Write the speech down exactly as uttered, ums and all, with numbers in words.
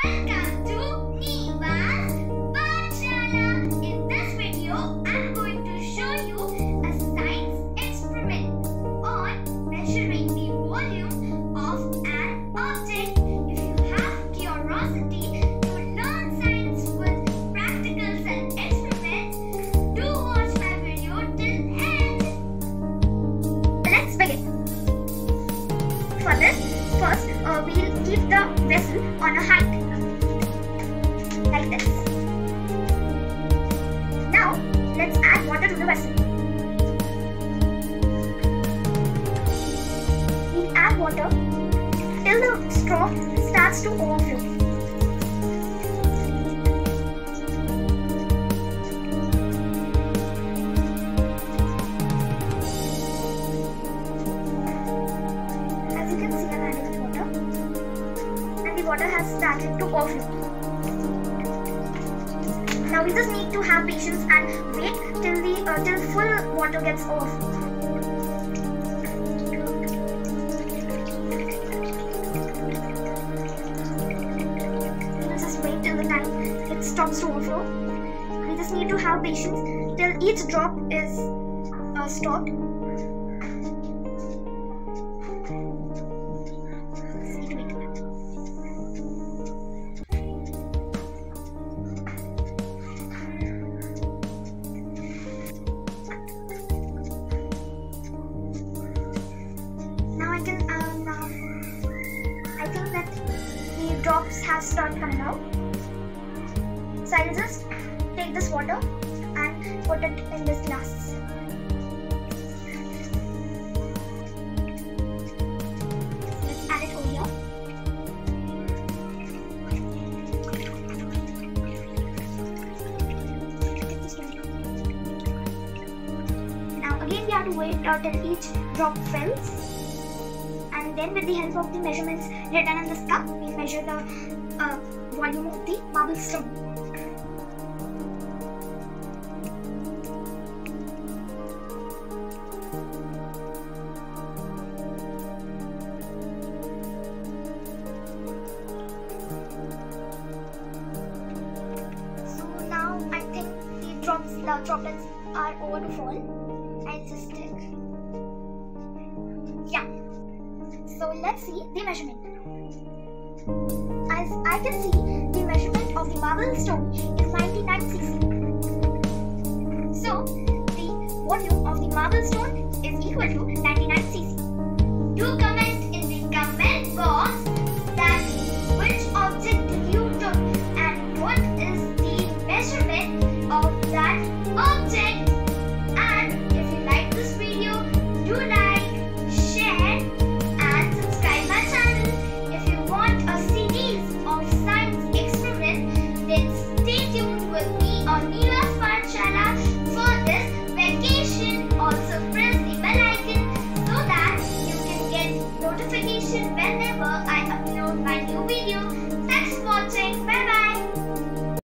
Welcome to Neva's Pathshala. In this video, I'm going to show you a science experiment on measuring the volume of an object. If you have curiosity to learn science with practicals and experiments, do watch my video till end. Let's begin. For this, first uh, we'll keep the vessel on a height like this. Now let's add water to the vessel. We'll add water till the straw starts to overflow. As you can see, I'm adding water, and the water has started to overflow. Now we just need to have patience and wait till the uh, till full water gets overflowed. We'll just wait till the time it stops to overflow. We just need to have patience till each drop is uh, stopped. Drops have started coming out. So I'll just take this water and put it in this glass. Let's add it over here. Now again we have to wait until each drop fills. And then with the help of the measurements written on this cup, we measure the uh, volume of the marble stone. So now I think the drops, the droplets are over to fall. I'll just take. Yeah. So let's see the measurement. As I can see, the measurement of the marble stone is ninety-nine c c. So the volume of the marble stone is equal to ninety-nine c c. Do comment in the comment box